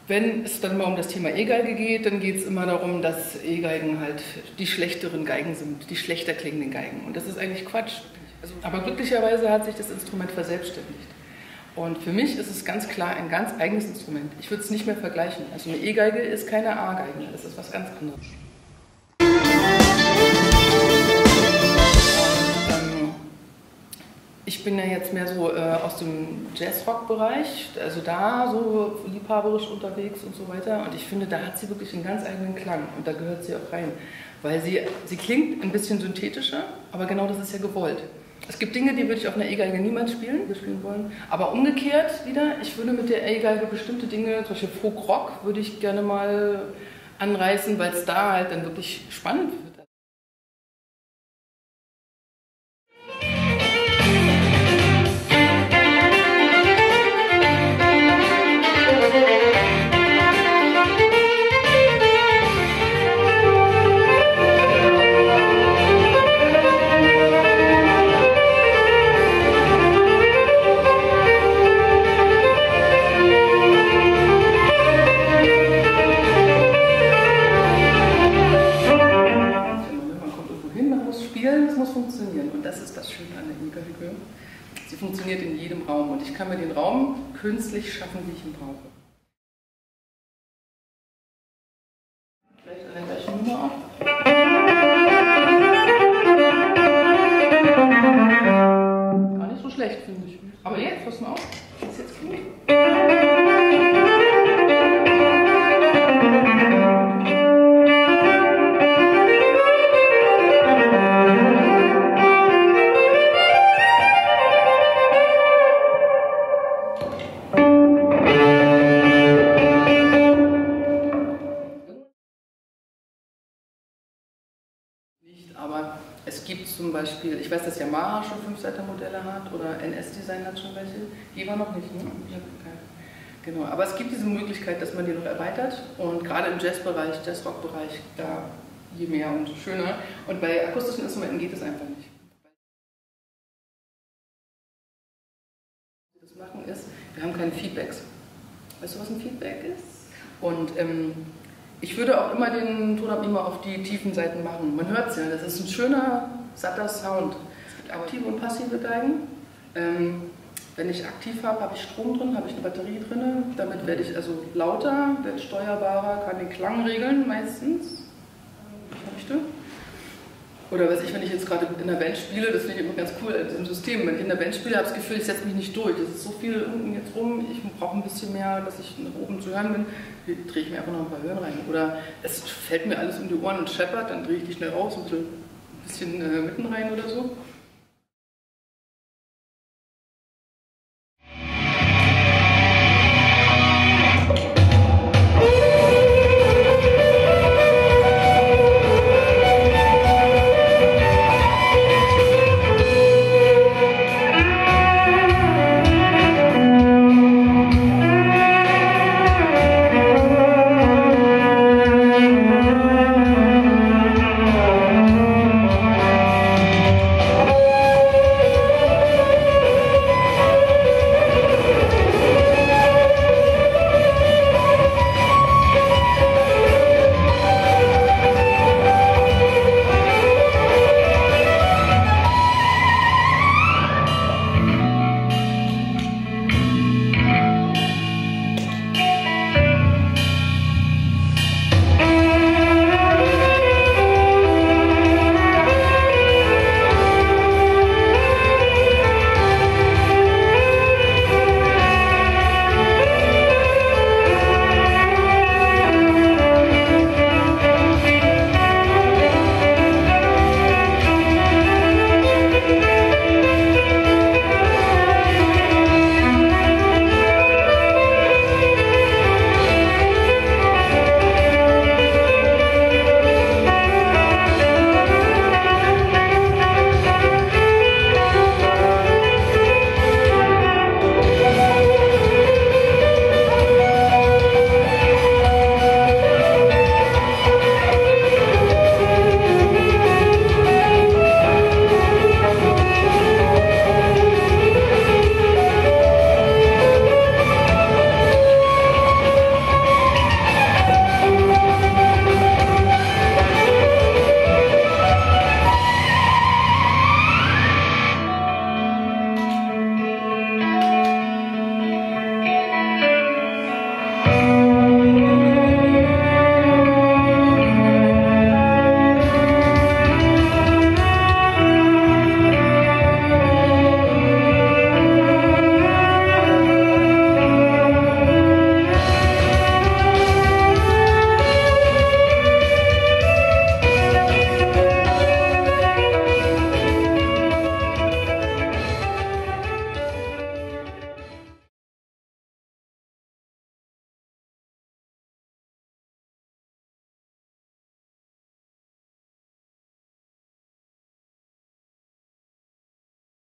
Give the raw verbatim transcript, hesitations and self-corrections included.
Wenn es dann mal um das Thema E-Geige geht, dann geht es immer darum, dass E-Geigen halt die schlechteren Geigen sind, die schlechter klingenden Geigen. Und das ist eigentlich Quatsch. Also, aber glücklicherweise hat sich das Instrument verselbstständigt. Und für mich ist es ganz klar ein ganz eigenes Instrument. Ich würde es nicht mehr vergleichen. Also eine E-Geige ist keine A-Geige, das ist was ganz anderes. Ich bin ja jetzt mehr so äh, aus dem Jazz-Rock-Bereich, also da so liebhaberisch unterwegs und so weiter. Und ich finde, da hat sie wirklich einen ganz eigenen Klang und da gehört sie auch rein. Weil sie, sie klingt ein bisschen synthetischer, aber genau das ist ja gewollt. Es gibt Dinge, die würde ich auf einer E-Geige niemals spielen, spielen wollen. Aber umgekehrt wieder, ich würde mit der E-Geige bestimmte Dinge, zum Beispiel Folk-Rock, würde ich gerne mal anreißen, weil es da halt dann wirklich spannend wird. Das muss funktionieren und das ist das Schöne an der E-Geige. Sie funktioniert in jedem Raum und ich kann mir den Raum künstlich schaffen, wie ich ihn brauche. Vielleicht an der gleichen Nummer auch. Gar nicht so schlecht, finde ich. Aber jetzt, pass mal auf, das ist jetzt gut. Aber es gibt zum Beispiel, ich weiß, dass Yamaha schon Fünfseiter-Modelle hat oder N S-Design hat schon welche. Die war noch nicht, ne? Genau, aber es gibt diese Möglichkeit, dass man die noch erweitert und gerade im Jazzbereich, Jazz-Rock-Bereich, da je mehr und schöner. Und bei akustischen Instrumenten geht es einfach nicht. Was wir machen ist, wir haben keine Feedbacks. Weißt du, was ein Feedback ist? Und ähm, ich würde auch immer den Tonab immer auf die tiefen Seiten machen. Man hört es ja, das ist ein schöner, satter Sound. Es gibt aktive und passive Geigen. Ähm, wenn ich aktiv habe, habe ich Strom drin, habe ich eine Batterie drin. Damit werde ich also lauter, werde steuerbarer, kann den Klang regeln meistens, wie ich möchte. Oder weiß ich, wenn ich jetzt gerade in der Band spiele, das finde ich immer ganz cool im System. Wenn ich in der Band spiele, habe ich das Gefühl, ich setze mich nicht durch. Das ist so viel unten jetzt rum, ich brauche ein bisschen mehr, dass ich nach oben zu hören bin. Hier drehe ich mir einfach noch ein paar Hören rein. Oder es fällt mir alles um die Ohren und scheppert, dann drehe ich die schnell raus und so ein bisschen äh, mitten rein oder so.